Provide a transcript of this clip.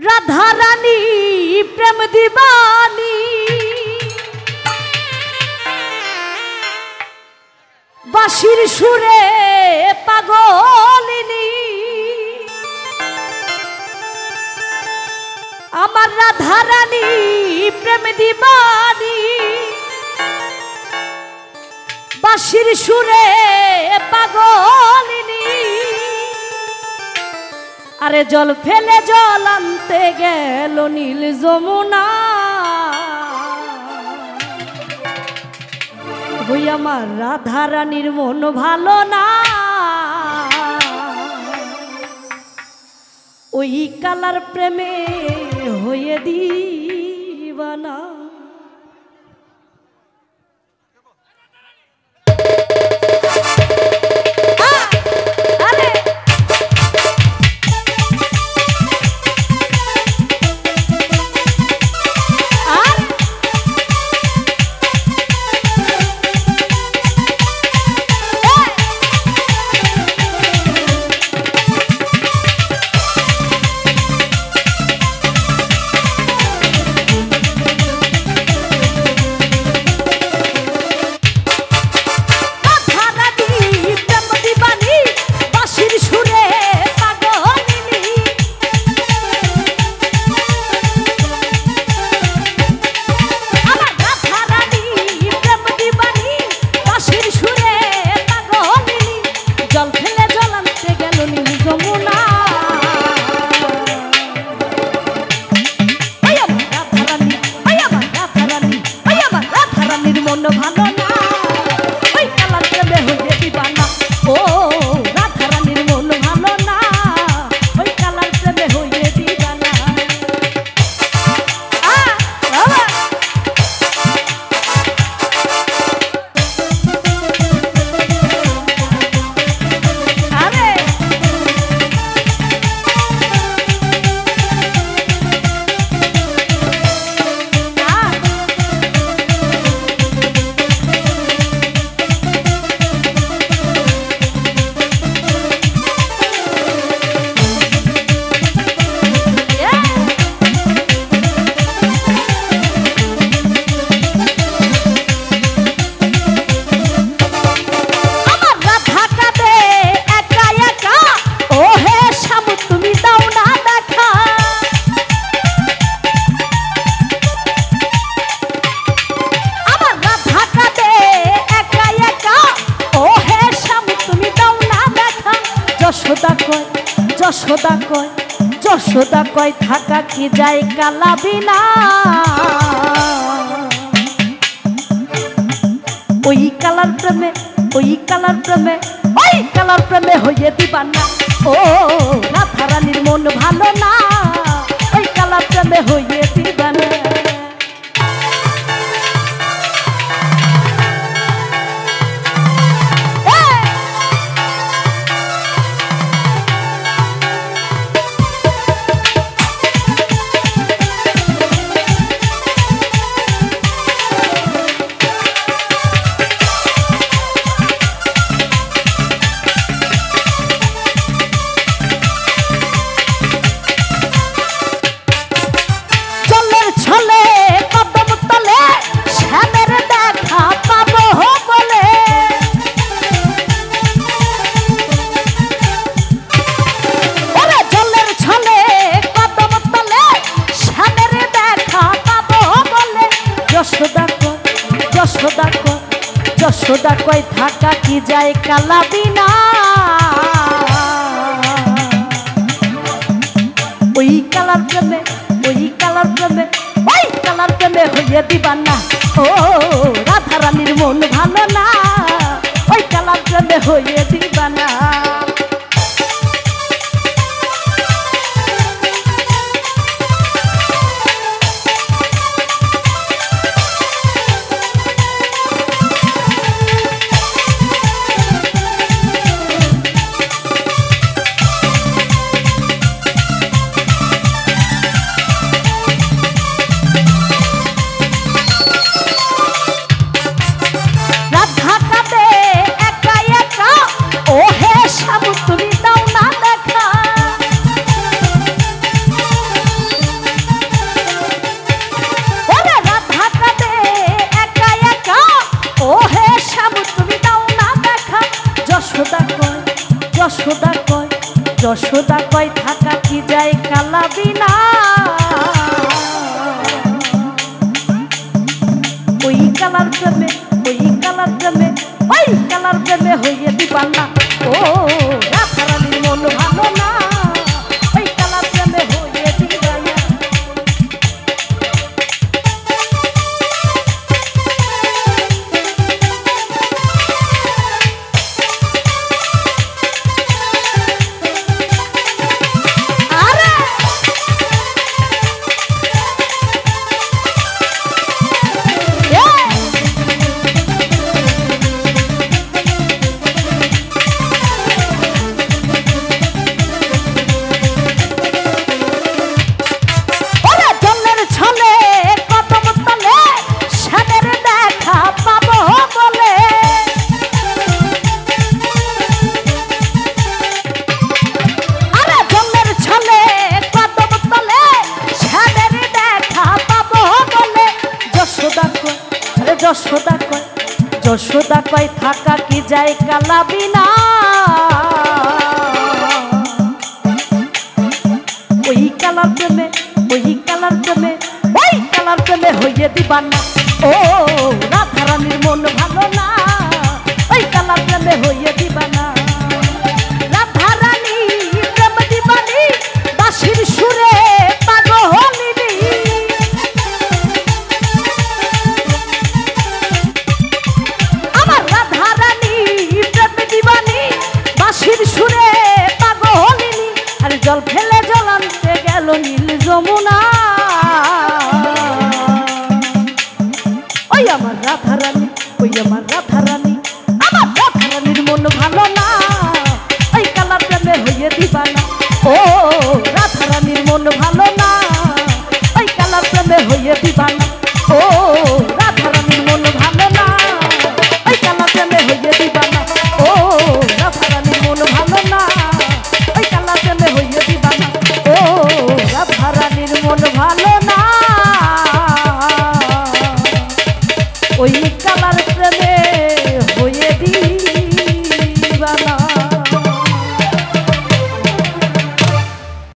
राधा रानी प्रेम दीवानी बाशिर सुरे पागलिनी आमार राधा रानी प्रेम दीवानी बाशिर सुरे पागलिनी अरे जल फेले जल आनते गेल नील যমুনা ওই আমার রাধা রানীর মন ভালো না ওই কালার প্রেমে হয়ে দিবানা যশোদা কয় থাকা কি যায় কালা বিনা ওই কালার প্রেমে হয়ে দিবানা ও রাধা রানীর মন ভালো না ওই কালার প্রেমে হয়ে দিবানা যশোদা কয় থাকা কি যায় কালা বিনা ওই কালার প্রেমে হয়ে দিবানা ও রাধা রানীর মন ভালো না ওই কালার প্রেমে হয়ে দিবানা রাধা কাঁদে একা একা ও হে যশোদা কয় থাকা কি যায় কালা বিনা ওই কালার প্রেমে ওই কালার প্রেমে ওই কালার প্রেমে হইয়ে দিবানা ও রাধারানীর মন ভালো না ওই কালার প্রেমে হইয়ে দিবানা যশোদা কয় থাকা কি যায় কালা বিনা ওই কালার প্রেমে ওই কালার প্রেমে ওই কালার প্রেমে হইয়ে দিবানা ও রাধারানীর মন ভালো না ওই কালার প্রেমে হইয়ে দিবানা রাধারানী প্রেম দিবানি বাঁশির সুরে পাগলিনী সুরে পাগলিনী আর জল ফেলে জল আনতে গেল নীল যমুনা ওই আমার রাধারানী ওই আমার রাধারানী আমার রাধারানীর মন ভালো না ওই কালার প্রেমে হইয়ে দিবানা ও রাধারানীর মন ভালো না ওই কালার প্রেমে হইয়ে দিবানা ও রাধারানীর মন ভালো না ওই কালার প্রেমে হইয়ে দিবানা ও রাধারানীর মন ভালো না ওই কালার প্রেমে হইয়ে দিবানা ও রাধারানীর মন ভালো না ওই কালার প্রেমে